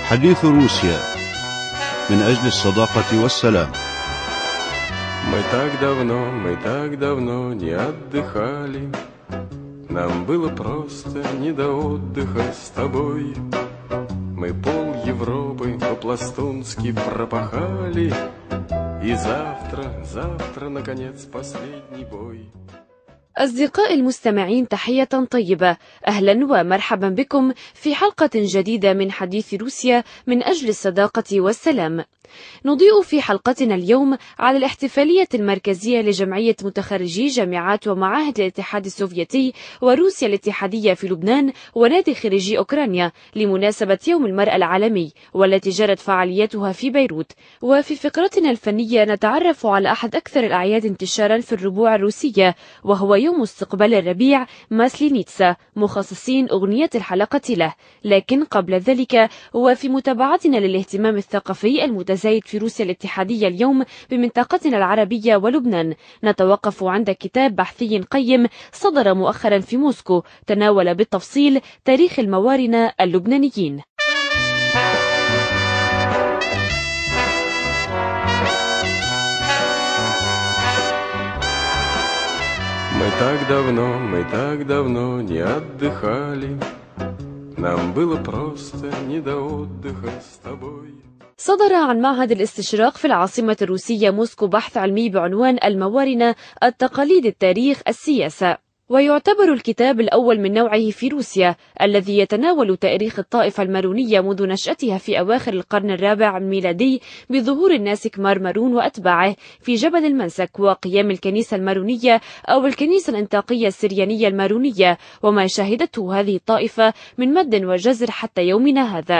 حديث روسيا من أجل الصداقة والسلام. Мы так давно не отдыхали. Нам было просто не до отдыха с тобой. Мы пол Европы по-пластунски пропахали. И завтра, наконец, последний бой. أصدقائي المستمعين، تحية طيبة، أهلا ومرحبا بكم في حلقة جديدة من حديث روسيا من أجل الصداقة والسلام. نضيء في حلقتنا اليوم على الاحتفالية المركزية لجمعية متخرجي جامعات ومعاهد الاتحاد السوفيتي وروسيا الاتحادية في لبنان ونادي خريجي أوكرانيا لمناسبة يوم المرأة العالمي، والتي جرت فعاليتها في بيروت. وفي فقرتنا الفنية نتعرف على أحد أكثر الأعياد انتشارا في الربوع الروسية، وهو يوم استقبال الربيع ماسلينيتسا، مخصصين أغنية الحلقة له. لكن قبل ذلك، وفي متابعتنا للاهتمام الثقافي المتزايد في روسيا الاتحادية اليوم بمنطقتنا العربية ولبنان، نتوقف عند كتاب بحثي قيم صدر مؤخرا في موسكو تناول بالتفصيل تاريخ الموارنة اللبنانيين. Мы так давно не отдыхали. Нам было просто не до отдыха с тобой. صدر عن معهد الاستشراق في العاصمة الروسية موسكو بحث علمي بعنوان الموارنة، التقاليد، التاريخ، السياسة، ويعتبر الكتاب الأول من نوعه في روسيا، الذي يتناول تاريخ الطائفة المارونية منذ نشأتها في أواخر القرن الرابع الميلادي بظهور الناس كمار مارون وأتباعه في جبل المنسك وقيام الكنيسة المارونية أو الكنيسة الانطاقية السريانية المارونية، وما شهدته هذه الطائفة من مد وجزر حتى يومنا هذا.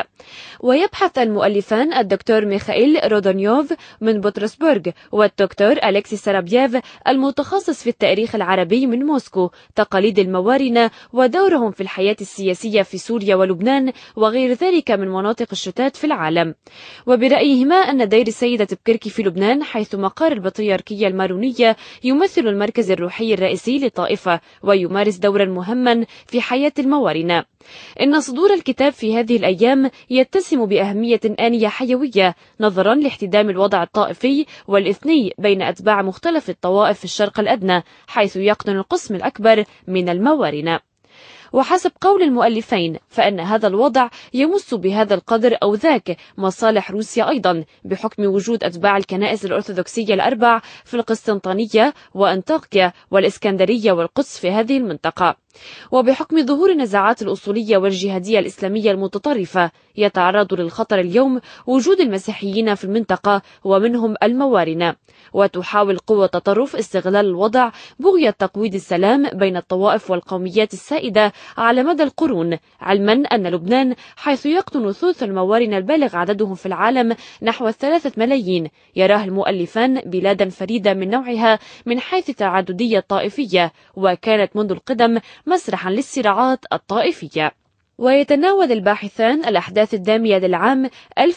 ويبحث المؤلفان الدكتور ميخائيل رودونيوف من بطرسبرغ والدكتور أليكسي سرابييف المتخصص في التاريخ العربي من موسكو تقاليد الموارنة ودورهم في الحياة السياسية في سوريا ولبنان وغير ذلك من مناطق الشتات في العالم. وبرأيهما أن دير السيدة بكركي في لبنان، حيث مقر البطريركية المارونية، يمثل المركز الروحي الرئيسي للطائفة ويمارس دورا مهما في حياة الموارنة. إن صدور الكتاب في هذه الأيام يتسم بأهمية آنية حيوية نظرا لاحتدام الوضع الطائفي والإثني بين أتباع مختلف الطوائف في الشرق الأدنى، حيث يقطن القسم الأكبر من الموارنة. وحسب قول المؤلفين فإن هذا الوضع يمس بهذا القدر أو ذاك مصالح روسيا أيضا، بحكم وجود أتباع الكنائس الأرثوذكسية الأربع في القسطنطينية وأنطاكيا والإسكندرية والقدس في هذه المنطقة، وبحكم ظهور النزاعات الأصولية والجهادية الإسلامية المتطرفة، يتعرض للخطر اليوم وجود المسيحيين في المنطقة ومنهم الموارنة. وتحاول قوى التطرف استغلال الوضع بغية تقويض السلام بين الطوائف والقوميات السائدة على مدى القرون، علما أن لبنان، حيث يقطن ثلث الموارنة البالغ عددهم في العالم نحو 3 ملايين، يراه المؤلفان بلادا فريدة من نوعها من حيث التعددية الطائفية، وكانت منذ القدم مسرحا للصراعات الطائفية. ويتناول الباحثان الأحداث الدامية للعام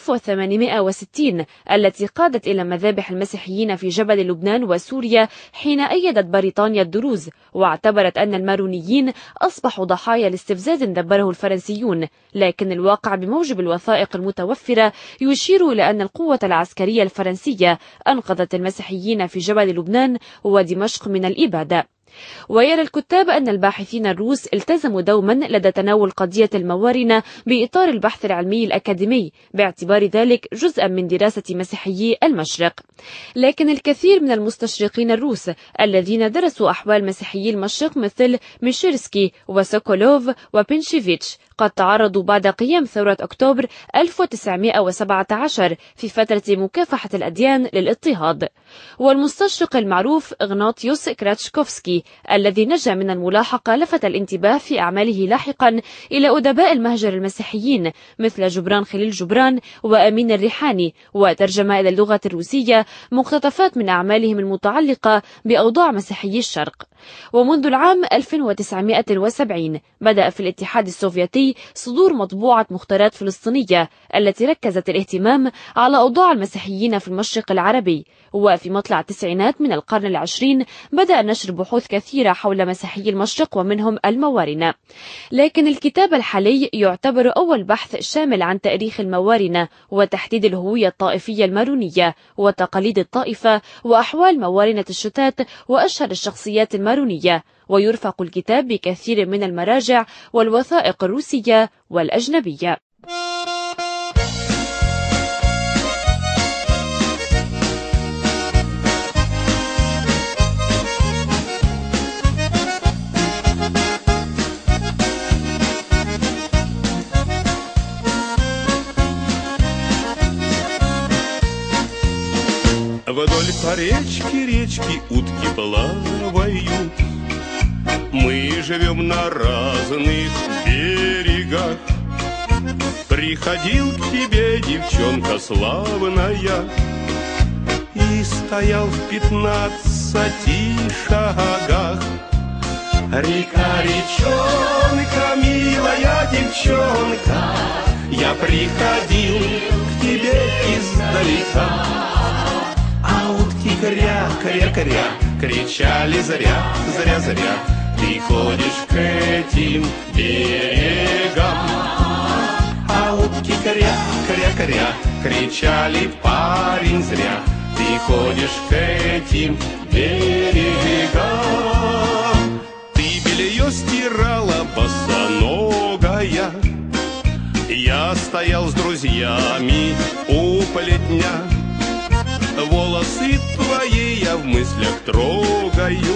1860 التي قادت إلى مذابح المسيحيين في جبل لبنان وسوريا حين أيدت بريطانيا الدروز، واعتبرت أن المارونيين أصبحوا ضحايا لاستفزاز دبره الفرنسيون. لكن الواقع بموجب الوثائق المتوفرة يشير إلى أن القوة العسكرية الفرنسية أنقذت المسيحيين في جبل لبنان ودمشق من الإبادة. ويرى الكتاب أن الباحثين الروس التزموا دوما لدى تناول قضية الموارنة بإطار البحث العلمي الأكاديمي، باعتبار ذلك جزءا من دراسة مسيحيي المشرق. لكن الكثير من المستشرقين الروس الذين درسوا أحوال مسيحيي المشرق مثل ميشيرسكي وسوكولوف وبنشيفيتش قد تعرضوا بعد قيام ثورة أكتوبر 1917 في فترة مكافحة الأديان للاضطهاد. والمستشرق المعروف إغناطيوس كراتشكوفسكي الذي نجا من الملاحقة لفت الانتباه في أعماله لاحقا إلى أدباء المهجر المسيحيين مثل جبران خليل جبران وأمين الريحاني، وترجم إلى اللغة الروسية مقتطفات من أعمالهم المتعلقة بأوضاع مسيحيي الشرق. ومنذ العام 1970 بدأ في الاتحاد السوفيتي صدور مطبوعة مختارات فلسطينية التي ركزت الاهتمام على أوضاع المسيحيين في المشرق العربي. وفي مطلع التسعينات من القرن العشرين بدأ نشر بحوث كثيرة حول مسيحي المشرق ومنهم الموارنة، لكن الكتاب الحالي يعتبر أول بحث شامل عن تاريخ الموارنة وتحديد الهوية الطائفية المارونية وتقاليد الطائفة وأحوال موارنة الشتات وأشهر الشخصيات المارونية، ويرفق الكتاب بكثير من المراجع والوثائق الروسية والأجنبية. Вдоль по речке утки плавают. Мы живем на разных берегах. Приходил к тебе девчонка славная и стоял в 15 шагах. Река, речонка, милая девчонка, я приходил к тебе издалека. А утки кря-кря-кря кричали зря, зря-зря. Ты ходишь к этим берегам. А утки кря-кря-кря кричали, парень, зря. Ты ходишь к этим берегам. Ты белье стирала босоногая. Я стоял с друзьями у плетня. Волосы твои я в мыслях трогаю,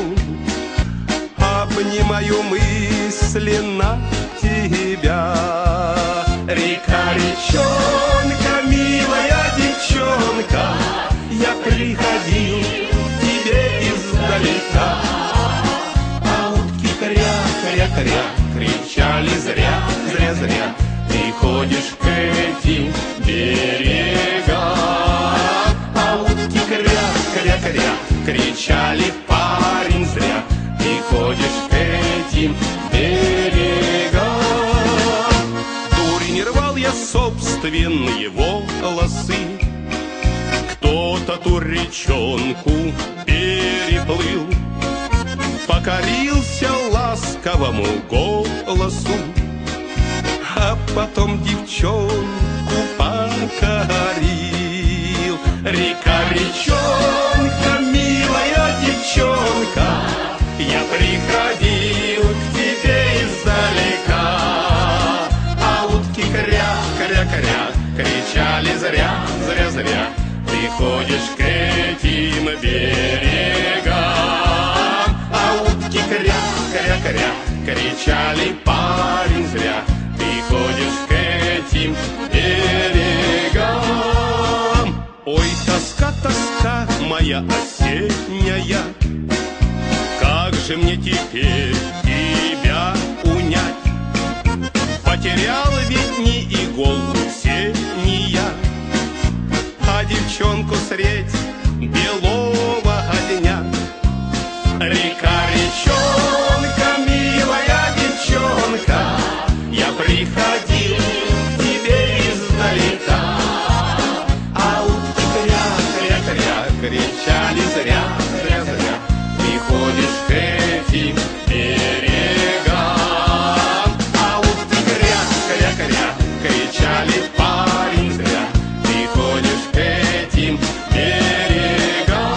обнимаю мысленно тебя. Река, речонка, милая девчонка, я приходил к тебе издалека. А утки кря-кря-кря кричали зря, зря-зря. Ты ходишь к этим берегам. Кря-кря кричали, парень, зря. Ты ходишь к этим берегам. Дурень рвал я собственные волосы. Кто-то ту речонку переплыл, покорился ласковому голосу, а потом девчонку покорил. Река, речонка, милая девчонка, я приходил к тебе издалека. А утки кря-кря-кря кричали зря, зря-зря. Ты ходишь к этим берегам. А утки кря-кря-кря кричали, парень, зря. Ты ходишь к этим берегам. Ой, тоска, тоска моя осенняя, как же мне теперь тебя унять? Потерял ведь не иголку сения, а девчонку средь белого дня. Река, речонка, милая девчонка, я приходил к тебе издалека. Кричали зря, зря-зря. Ты ходишь к этим берегам. А утки кря-кря-кря кричали, парень, зря. Ты ходишь к этим берегам.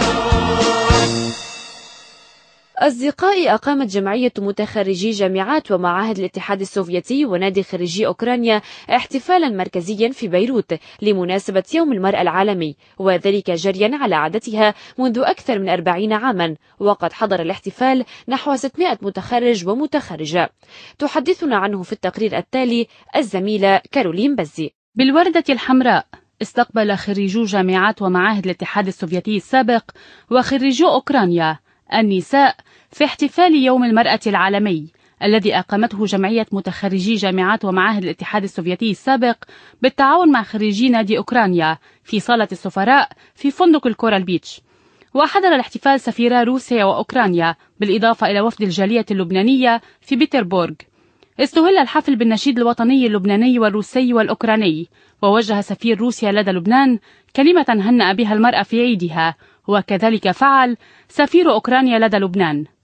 أصدقائي، أقامت جمعية متخرجي جامعات ومعاهد الاتحاد السوفيتي ونادي خريجي أوكرانيا احتفالا مركزيا في بيروت لمناسبة يوم المرأة العالمي، وذلك جريا على عادتها منذ أكثر من 40 عاما، وقد حضر الاحتفال نحو 600 متخرج ومتخرجة. تحدثنا عنه في التقرير التالي الزميلة كارولين بزي. بالوردة الحمراء استقبل خريجو جامعات ومعاهد الاتحاد السوفيتي السابق وخريجو أوكرانيا النساء في احتفال يوم المرأة العالمي الذي أقامته جمعية متخرجي جامعات ومعاهد الاتحاد السوفيتي السابق بالتعاون مع خريجي نادي أوكرانيا في صالة السفراء في فندق الكورال بيتش. وحضر الاحتفال سفيرا روسيا وأوكرانيا بالإضافة إلى وفد الجالية اللبنانية في بيتربورغ. استهل الحفل بالنشيد الوطني اللبناني والروسي والأوكراني، ووجه سفير روسيا لدى لبنان كلمة هنأ بها المرأة في عيدها، وكذلك فعل سفير أوكرانيا لدى لبنان.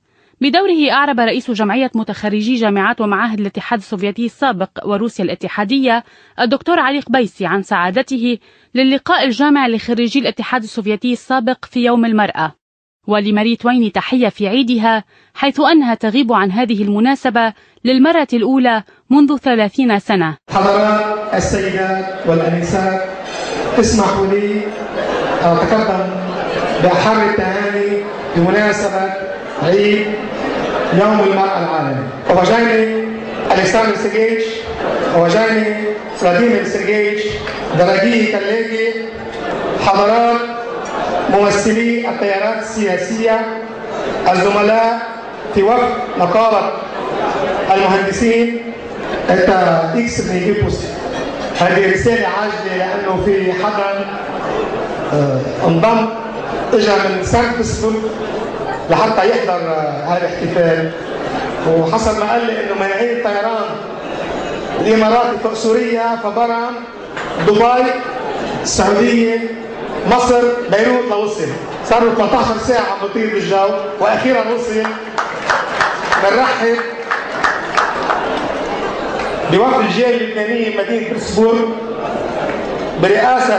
بدوره أعرب رئيس جمعية متخرجي جامعات ومعاهد الاتحاد السوفيتي السابق وروسيا الاتحادية الدكتور علي قبيسي عن سعادته للقاء الجامع لخريجي الاتحاد السوفيتي السابق في يوم المرأة. ولماري تويني تحية في عيدها، حيث أنها تغيب عن هذه المناسبة للمرة الأولى منذ 30 سنة. حضرات السيدات والأنسات، اسمحوا لي أن أتقدم بأحر التهاني بمناسبة عيد يوم المرأة العالمي. Уважаемый Александр Сергеевич, уважаемый Владимир Сергеевич, дорогие коллеги, حضرات ممثلي التيارات السياسية، الزملاء في وفد نقابة المهندسين. أنت إكس بنيجيبوس، هذه رسالة عاجلة لأنه في حدا انضم اجى من سان بطرسبرغ لحتى يحضر هذا الاحتفال، وحسب ما قال لي انه مانعين الطيران الاماراتي فوق سوريا، فبرم دبي السعوديه مصر بيروت لوصل، صار له 13 ساعه عم بطير بالجو واخيرا وصل. بنرحب بوفد الجاليه اللبنانيه مدينه بطرسبرغ برئاسه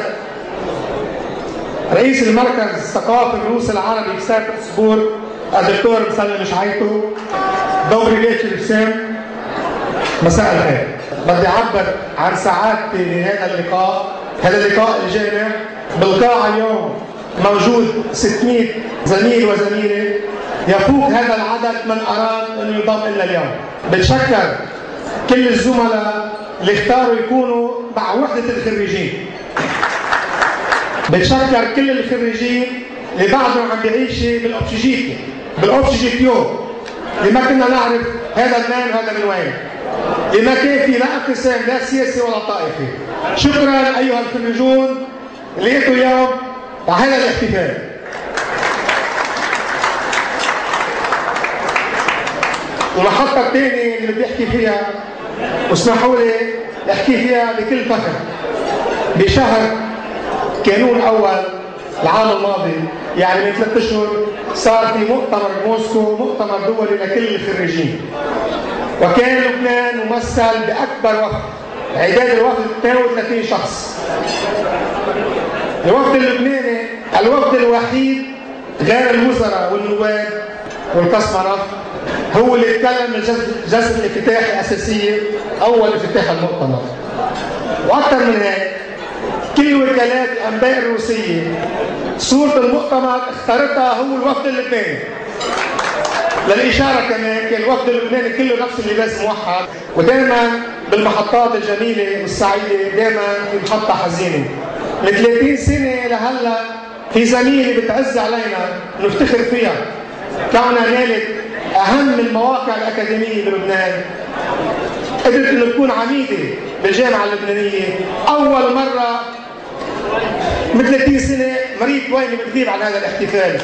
رئيس المركز الثقافي الروسي العربي في سان بطرسبرغ الدكتور مسلم شعيتو. دوبري فيتشر بسام، مساء الخير. بدي اعبر عن سعادتي لهذا اللقاء، هذا اللقاء الجامع. بالقاعه اليوم موجود 600 زميل وزميله، يفوق هذا العدد من اراد انه ينضم لنا اليوم. بتشكر كل الزملاء اللي اختاروا يكونوا مع وحده الخريجين. بتشكر كل الخريجين اللي بعدهم عم بيعيشوا بالاوبشيجيتيو اللي ما كنا نعرف هذا منين وهذا من وين، اللي ما كان في لا انقسام لا سياسي ولا طائفي. شكرا ايها الخريجون اللي اجوا اليوم على هذا الاحتفال. المحطة الثانية اللي بدي احكي فيها، واسمحوا لي احكي فيها بكل فخر، بشهر كانون اول العام الماضي، يعني من 3 اشهر، صار في مؤتمر موسكو، مؤتمر دولي لكل الخريجين، وكان لبنان ممثل باكبر وفد، عداد الوفد 32 شخص. الوفد اللبناني الوفد الوحيد غير الوزراء والنواب والكسمرة هو اللي اتكلم الجلسة الافتتاحية الأساسية أول افتتاح المؤتمر. وأكثر من هيك كل وكالات الأنباء الروسية صورة المؤتمر اختارتها هو الوفد اللبناني. للإشارة كمان كان الوفد اللبناني كله نفس اللباس موحد، ودائما بالمحطات الجميلة والسعيدة دائما في محطة حزينة. من 30 سنة لهلا في زميلة بتعز علينا نفتخر فيها كونها نالت أهم المواقع الأكاديمية بلبنان، قدرت إنه تكون عميدة بالجامعة اللبنانية أول مرة من 30 سنة. مريم تويني بتغيب عن هذا الاحتفال.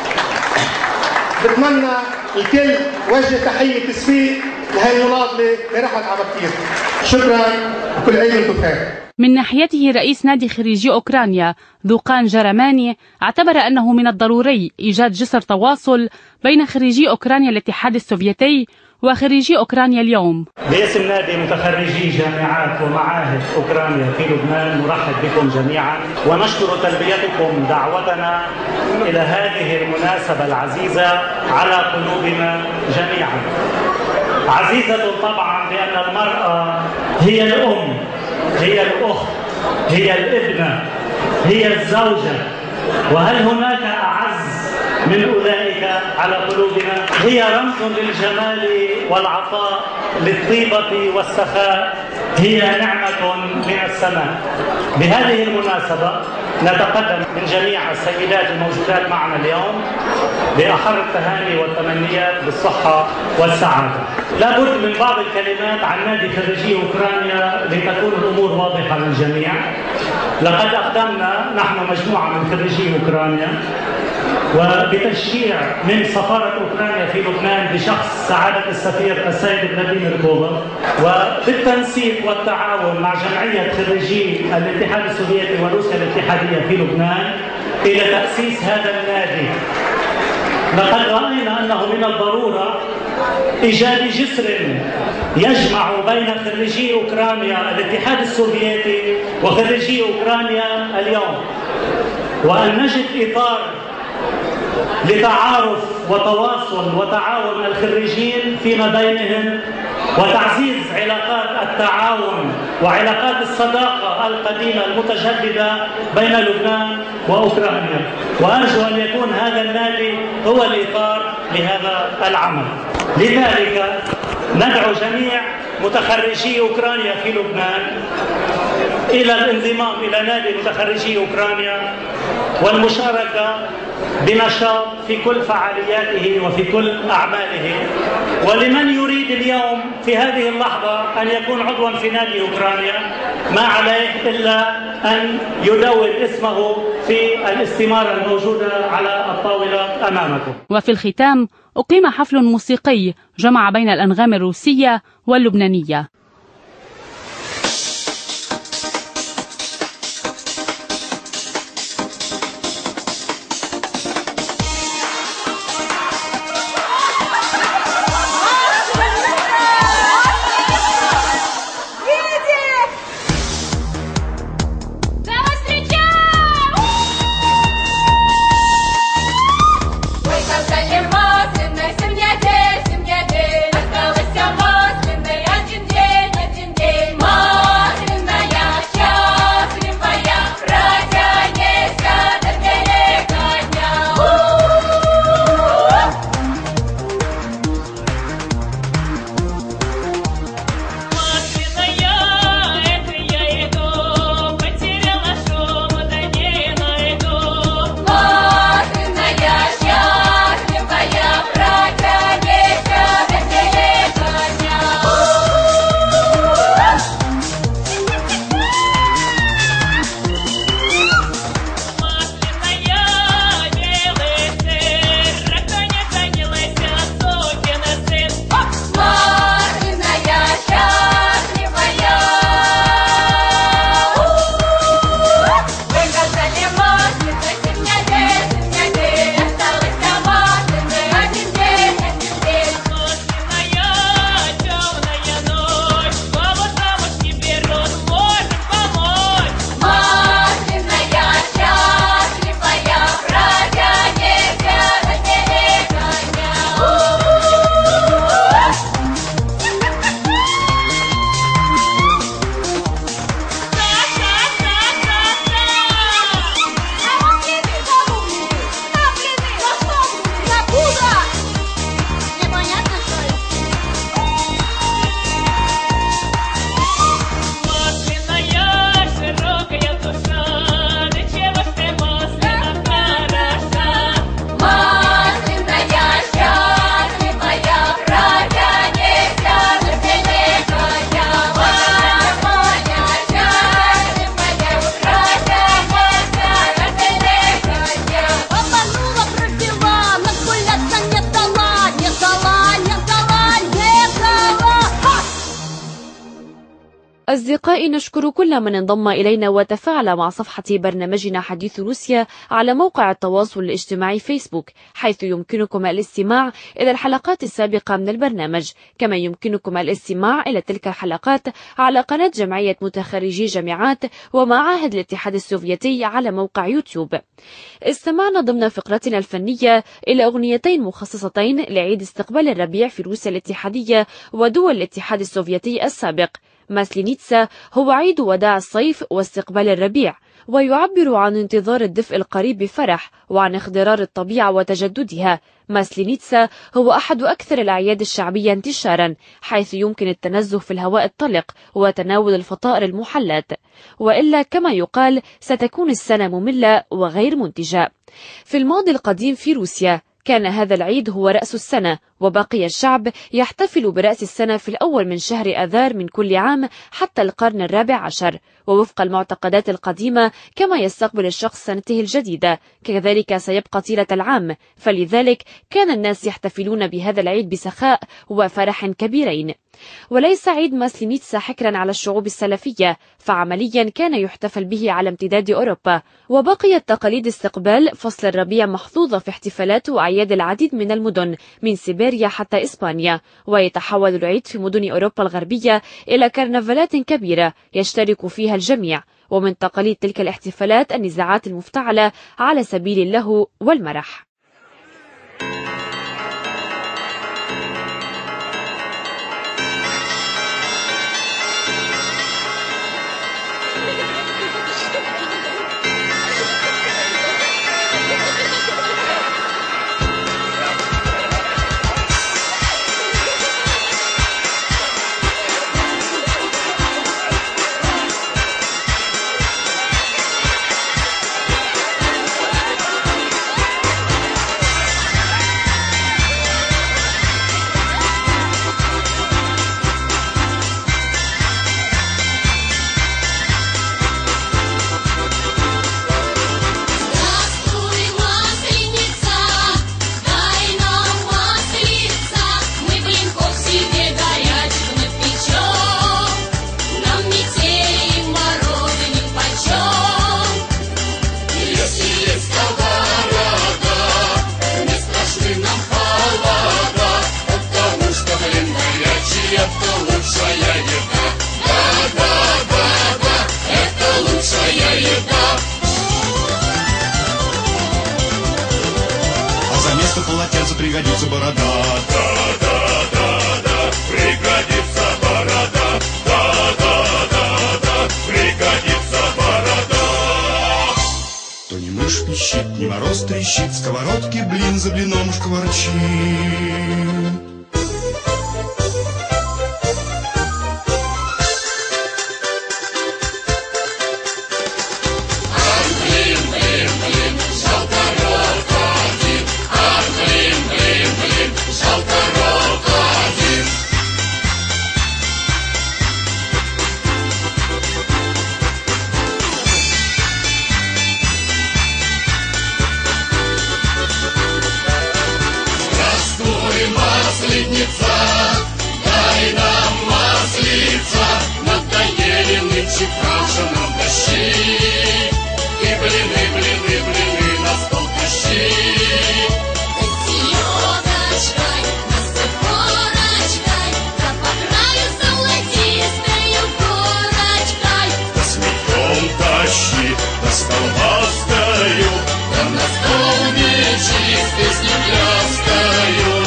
بتمنى الكل وجه تحية تصفيق لهي المناضلة اللي رحلت على بكير. شكرا وكل عيد وانتم بخير. من ناحيته رئيس نادي خريجي أوكرانيا ذوقان جرماني اعتبر أنه من الضروري إيجاد جسر تواصل بين خريجي أوكرانيا الاتحاد السوفيتي وخريجي أوكرانيا اليوم. باسم نادي متخرجي جامعات ومعاهد أوكرانيا في لبنان نرحب بكم جميعا ونشكر تلبيتكم دعوتنا إلى هذه المناسبة العزيزة على قلوبنا جميعا. عزيزة طبعا لأن المرأة هي الأم، هي الأخت، هي الابنة، هي الزوجة، وهل هناك أعز من أولئك على قلوبنا؟ هي رمز للجمال والعطاء، للطيبة والسخاء، هي نعمة من السماء. بهذه المناسبة نتقدم من جميع السيدات الموجودات معنا اليوم بأحر التهاني والتمنيات بالصحة والسعادة. لابد من بعض الكلمات عن نادي خريجي أوكرانيا لتكون الأمور واضحة للجميع. لقد أقدمنا نحن مجموعة من خريجي أوكرانيا وبتشجيع من سفارة أوكرانيا في لبنان بشخص سعادة السفير السيد فلاديمير كوفا، وبالتنسيق والتعاون مع جمعية خريجي الاتحاد السوفيتي وروسيا الاتحادية في لبنان إلى تأسيس هذا النادي لقد رأينا أنه من الضرورة إيجاد جسر يجمع بين خريجي أوكرانيا الاتحاد السوفيتي وخريجي أوكرانيا اليوم، وأن نجد إطار لتعارف وتواصل وتعاون الخريجين فيما بينهم، وتعزيز علاقات التعاون وعلاقات الصداقة القديمة المتجددة بين لبنان وأوكرانيا. وأرجو أن يكون هذا النادي هو الإطار لهذا العمل. لذلك ندعو جميع متخرجي أوكرانيا في لبنان إلى الانضمام إلى نادي متخرجي أوكرانيا والمشاركة بنشاط في كل فعالياته وفي كل أعماله. ولمن يريد اليوم في هذه اللحظة أن يكون عضوا في نادي أوكرانيا ما عليه إلا أن يدون اسمه في الاستمارة الموجودة على الطاولة أمامكم. وفي الختام أقيم حفل موسيقي جمع بين الأنغام الروسية واللبنانية. أصدقائي، نشكر كل من انضم إلينا وتفاعل مع صفحة برنامجنا حديث روسيا على موقع التواصل الاجتماعي فيسبوك، حيث يمكنكم الاستماع إلى الحلقات السابقة من البرنامج. كما يمكنكم الاستماع إلى تلك الحلقات على قناة جمعية متخرجي جامعات ومعاهد الاتحاد السوفيتي على موقع يوتيوب. استمعنا ضمن فقرتنا الفنية إلى أغنيتين مخصصتين لعيد استقبال الربيع في روسيا الاتحادية ودول الاتحاد السوفيتي السابق. ماسلينيتسا هو عيد وداع الصيف واستقبال الربيع، ويعبر عن انتظار الدفء القريب بفرح وعن اخضرار الطبيعة وتجددها. ماسلينيتسا هو أحد أكثر الأعياد الشعبية انتشارا، حيث يمكن التنزه في الهواء الطلق وتناول الفطائر المحلات، وإلا كما يقال ستكون السنة مملة وغير منتجة. في الماضي القديم في روسيا كان هذا العيد هو رأس السنة، وبقي الشعب يحتفل برأس السنة في الأول من شهر أذار من كل عام حتى القرن الرابع عشر. ووفق المعتقدات القديمة كما يستقبل الشخص سنته الجديدة كذلك سيبقى طيلة العام، فلذلك كان الناس يحتفلون بهذا العيد بسخاء وفرح كبيرين. وليس عيد ماسلينيتسا حكرا على الشعوب السلفية، فعمليا كان يحتفل به على امتداد أوروبا، وبقيت تقاليد استقبال فصل الربيع محظوظة في احتفالات وأعياد العديد من المدن من سيبيريا حتى إسبانيا. ويتحول العيد في مدن أوروبا الغربية إلى كرنفالات كبيرة يشترك فيها الجميع، ومن تقاليد تلك الاحتفالات النزاعات المفتعلة على سبيل اللهو والمرح. Пригодится борода. Да, пригодится борода. Да, пригодится борода. То не мышь пищит, не мороз трещит, сковородки блин за блином шкварчит. Дай нам маслица, надоели нынче каша нам тащи. И блины на стол тащи. Ты селедочкой, нас цепорочкой, да по краю золотистою корочкой. Да с мечом тащи, да столбастою, да на стол нечистый с невлястою.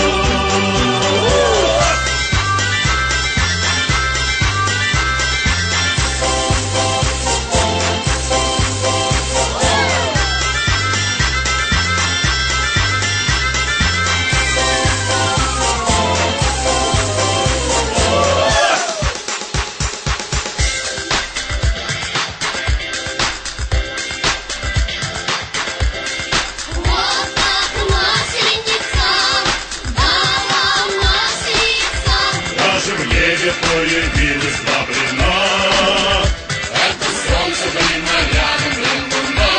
Появились два блина. Это солнце, блин, а рядом, блин, луна.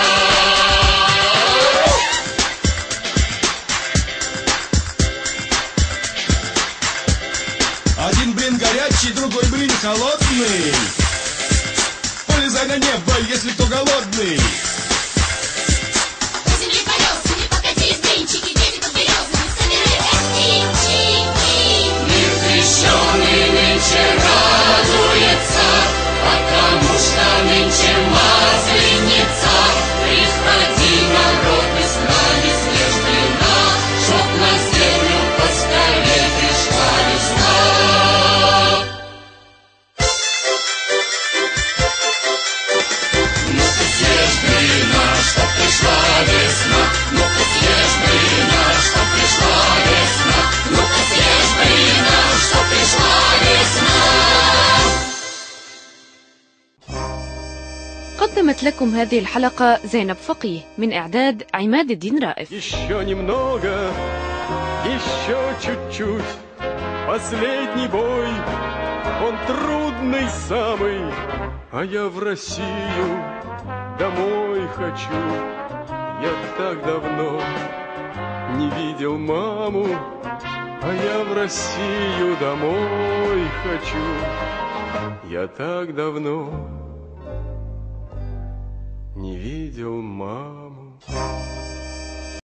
Один блин горячий, другой блин холодный. Полезай на небо, если кто голодный. Земли колесами, покатились блинчики, дети под березами, собирали гостинчики. Мир крещеный нынче радуется, потому что нынче масленица. Приходи, народ, и с нами съешь блина, чтоб на землю поскорей пришла весна. Ну-ка съешь блина, чтоб пришла весна. Ну-ка съешь блина, чтоб пришла весна. Ну-ка съешь блина, чтоб пришла весна. قدمت لكم هذه الحلقة زينب فقيه من إعداد عماد الدين رائف. Еще немного, еще чуть-чуть. Последний бой, он трудный самый, а я в Россию домой хочу. Я так давно не видел маму, А я в Россию домой хочу. Я так давно не видел маму.